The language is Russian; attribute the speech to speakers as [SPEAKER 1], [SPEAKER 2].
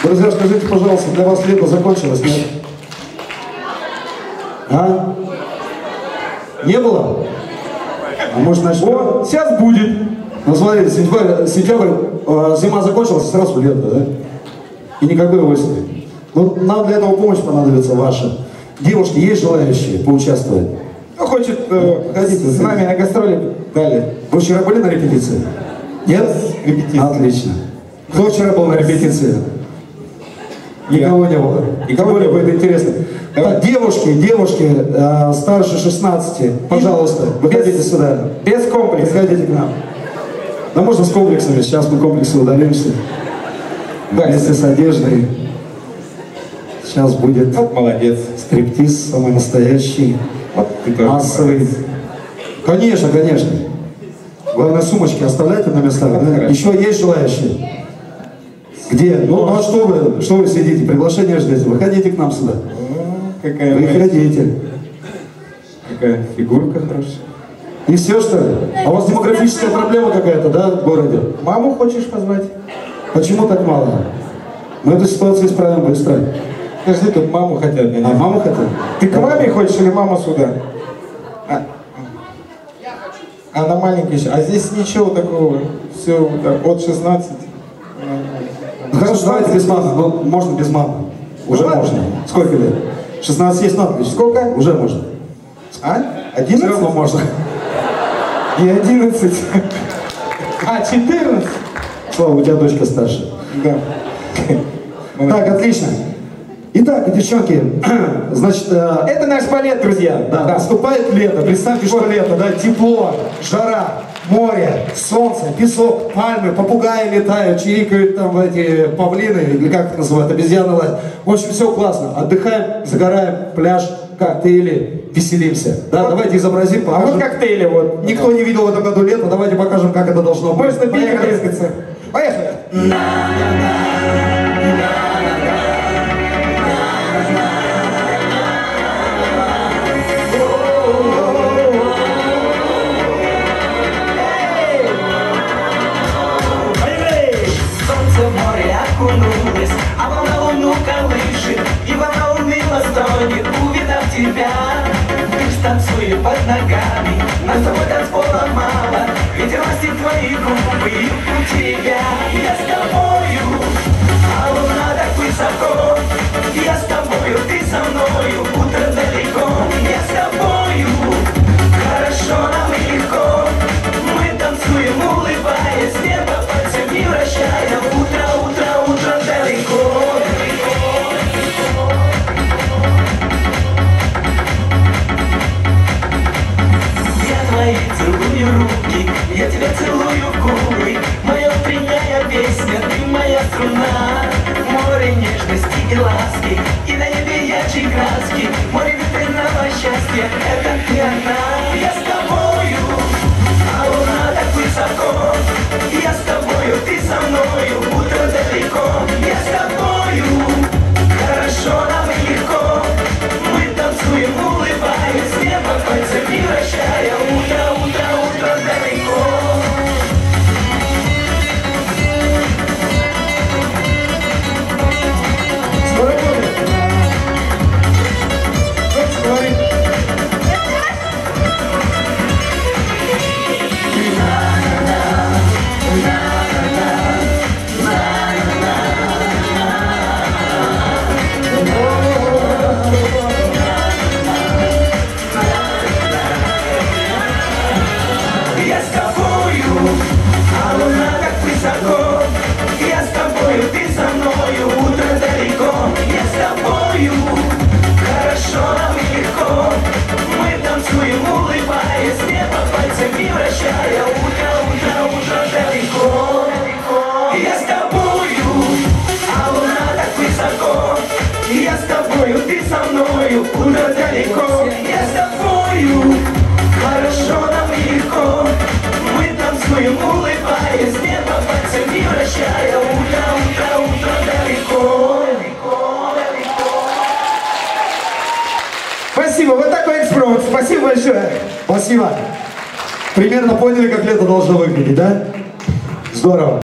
[SPEAKER 1] Друзья, скажите, пожалуйста, для вас лето закончилось, нет? А? Не было? А может начнем?
[SPEAKER 2] О, сейчас будет.
[SPEAKER 1] Ну смотрите, сентябрь, зима закончилась, сразу лето, да? И никакой осени. Ну, нам для этого помощь понадобится ваша. Девушки, есть желающие поучаствовать?
[SPEAKER 2] Кто хочет
[SPEAKER 1] Ходите,
[SPEAKER 2] с нами на гастроли далее?
[SPEAKER 1] Вы вчера были на репетиции? Нет?
[SPEAKER 2] Репетиция.
[SPEAKER 1] Отлично. Кто вчера был на репетиции? Никого не было. Никого не будет интересно. Так, девушки, старше 16, пожалуйста, выходите сюда.
[SPEAKER 2] Без комплекса.
[SPEAKER 1] Приходите к нам. Да можно с комплексами, сейчас мы комплексы ударимся. Вместе с одеждой. Сейчас будет
[SPEAKER 2] Вот молодец.
[SPEAKER 1] стриптиз самый настоящий,
[SPEAKER 2] Вот ты тоже
[SPEAKER 1] массовый.
[SPEAKER 2] молодец.
[SPEAKER 1] Конечно, конечно. Главное, сумочки оставляйте на местах. Да? Еще есть желающие? Где? Ну а что вы сидите? Приглашение ждете? Выходите к нам сюда.
[SPEAKER 2] Какая
[SPEAKER 1] Выходите.
[SPEAKER 2] Какая фигурка хорошая.
[SPEAKER 1] И все, что ли? А у вас демографическая проблема какая-то, да, в городе?
[SPEAKER 2] Маму хочешь позвать?
[SPEAKER 1] Почему так мало? Мы эту ситуацию исправим быстро.
[SPEAKER 2] Подожди, тут маму хотят.
[SPEAKER 1] А маму хотят?
[SPEAKER 2] Ты к маме хочешь или мама сюда? Она маленькая еще. А здесь ничего такого. Все от 16.
[SPEAKER 1] Ну, хорошо, давайте без мамы. Ну, можно без мамы. Уже
[SPEAKER 2] Ну,
[SPEAKER 1] можно. Сколько лет? 16 есть, надо.
[SPEAKER 2] Сколько?
[SPEAKER 1] Уже можно.
[SPEAKER 2] А?
[SPEAKER 1] Все равно
[SPEAKER 2] 11?
[SPEAKER 1] можно.
[SPEAKER 2] И 11. А, 14?
[SPEAKER 1] Слава, у тебя дочка старше.
[SPEAKER 2] Да.
[SPEAKER 1] Так, отлично. Итак, девчонки, значит,
[SPEAKER 2] Это наш балет, друзья.
[SPEAKER 1] да, наступает лето. Представьте, что лето, да, тепло, жара, море, солнце, песок, пальмы, попугаи летают, чирикают там эти павлины, или как их называют, обезьяны лазят. В общем, все классно. Отдыхаем, загораем, пляж, коктейли, веселимся. Да, давайте изобразим,
[SPEAKER 2] А
[SPEAKER 1] покажем.
[SPEAKER 2] вот коктейли вот.
[SPEAKER 1] Никто не видел в этом году лето, давайте покажем, как это должно быть.
[SPEAKER 2] Можно пить и
[SPEAKER 1] Поехали.
[SPEAKER 2] брызгаться. Поехали.
[SPEAKER 3] Солнце в море окунулось, а волна луну колышет, и волна уныло стонет, увидав тебя. Лишь танцует под ногами, нас с тобой танцпола мало, ведь растет твои губы и у тебя. Я с тобою, а луна так высоко, я с тобою, ты со мною, утро далеко. Я с тобою, хорошо нам и легко, мы танцуем, улыбаясь, небо пальцами вращая. Утро, утро, утро далеко. Я твои целую руки, я тебя целую в губы. Моя утренняя песня, ты моя струна. Море нежности и ласки, и на небе ярче краски. Море ветреного счастья, это ты одна. Я с тобою, а луна так высоко. Я с тобою, ты со мною, утро далеко. Я с тобою, хорошо нам и легко, мы танцуем, улыбаясь, небо пальцами вращая. Утро, утро, утро далеко. Я с тобою, а луна так высоко. Я с тобою, ты со мною, утро далеко. Я с тобою, хорошо нам и легко, мы танцуем, улыбаясь, небо пальцами вращая. Утро, утро, утро далеко. Я с тобою, а луна так высоко. Я с тобою, ты со мною, утро далеко. Я с тобою, хорошо нам и легко, мы танцуем, улыбаясь, небо пальцами вращая. Утро, утро, утро далеко.
[SPEAKER 2] Спасибо, вот такой экспромт. Спасибо большое.
[SPEAKER 1] Спасибо. Примерно поняли, как лето должно выглядеть, да? Здорово.